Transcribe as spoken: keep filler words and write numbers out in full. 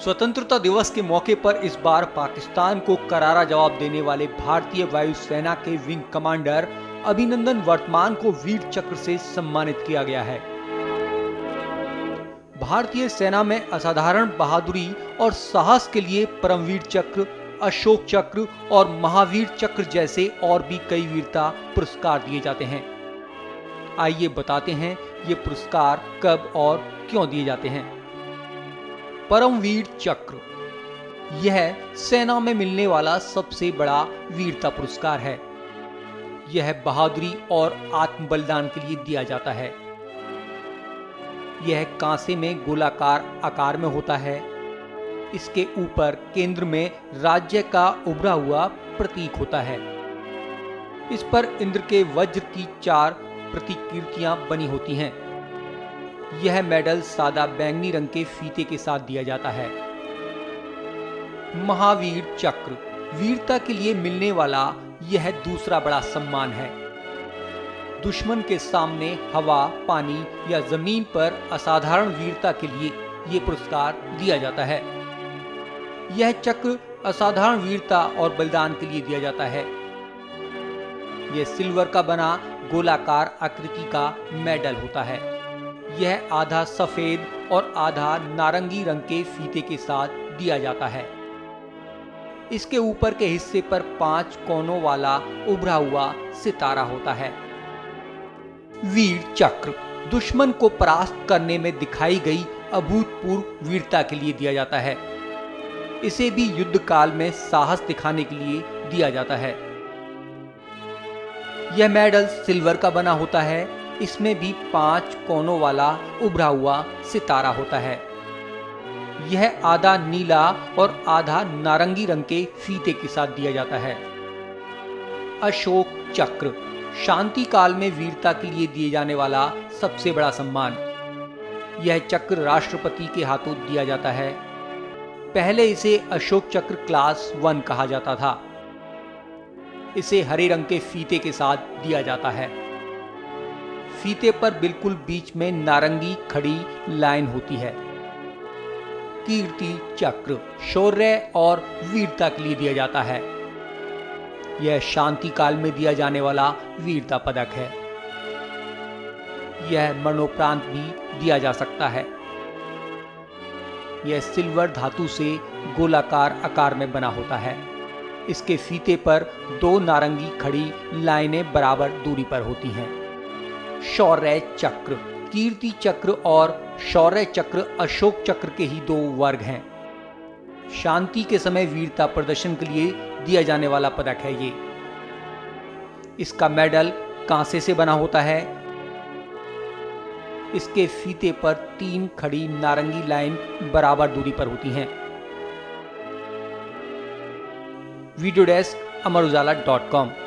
स्वतंत्रता दिवस के मौके पर इस बार पाकिस्तान को करारा जवाब देने वाले भारतीय वायुसेना के विंग कमांडर अभिनंदन वर्तमान को वीर चक्र से सम्मानित किया गया है। भारतीय सेना में असाधारण बहादुरी और साहस के लिए परमवीर चक्र, अशोक चक्र और महावीर चक्र जैसे और भी कई वीरता पुरस्कार दिए जाते हैं। आइए बताते हैं ये पुरस्कार कब और क्यों दिए जाते हैं। परमवीर चक्र यह सेना में मिलने वाला सबसे बड़ा वीरता पुरस्कार है। यह बहादुरी और आत्म बलिदान के लिए दिया जाता है। यह कांसे में गोलाकार आकार में होता है। इसके ऊपर केंद्र में राज्य का उभरा हुआ प्रतीक होता है। इस पर इंद्र के वज्र की चार प्रतिकृतियां बनी होती हैं। यह मेडल सादा बैंगनी रंग के फीते के साथ दिया जाता है। महावीर चक्र वीरता के लिए मिलने वाला यह दूसरा बड़ा सम्मान है। दुश्मन के सामने हवा, पानी या जमीन पर असाधारण वीरता के लिए यह पुरस्कार दिया जाता है। यह चक्र असाधारण वीरता और बलिदान के लिए दिया जाता है। यह सिल्वर का बना गोलाकार आकृति का मेडल होता है। यह आधा सफेद और आधा नारंगी रंग के फीते के साथ दिया जाता है। इसके ऊपर के हिस्से पर पांच कोनों वाला उभरा हुआ सितारा होता है। वीर चक्र दुश्मन को परास्त करने में दिखाई गई अभूतपूर्व वीरता के लिए दिया जाता है। इसे भी युद्ध काल में साहस दिखाने के लिए दिया जाता है। यह मेडल सिल्वर का बना होता है। इसमें भी पांच कोनों वाला उभरा हुआ सितारा होता है। यह आधा नीला और आधा नारंगी रंग के फीते के साथ दिया जाता है। अशोक चक्र शांति काल में वीरता के लिए दिए जाने वाला सबसे बड़ा सम्मान। यह चक्र राष्ट्रपति के हाथों दिया जाता है। पहले इसे अशोक चक्र क्लास वन कहा जाता था। इसे हरे रंग के फीते के साथ दिया जाता है। फीते पर बिल्कुल बीच में नारंगी खड़ी लाइन होती है। कीर्ति चक्र शौर्य और वीरता के लिए दिया जाता है। यह शांति काल में दिया जाने वाला वीरता पदक है। यह मरणोपरांत भी दिया जा सकता है। यह सिल्वर धातु से गोलाकार आकार में बना होता है। इसके फीते पर दो नारंगी खड़ी लाइनें बराबर दूरी पर होती हैं। शौर्य चक्र कीर्ति चक्र और शौर्य चक्र अशोक चक्र के ही दो वर्ग हैं। शांति के समय वीरता प्रदर्शन के लिए दिया जाने वाला पदक है ये। इसका मेडल कांसे से बना होता है। इसके फीते पर तीन खड़ी नारंगी लाइन बराबर दूरी पर होती हैं। Video desk Amar Ujala dot com.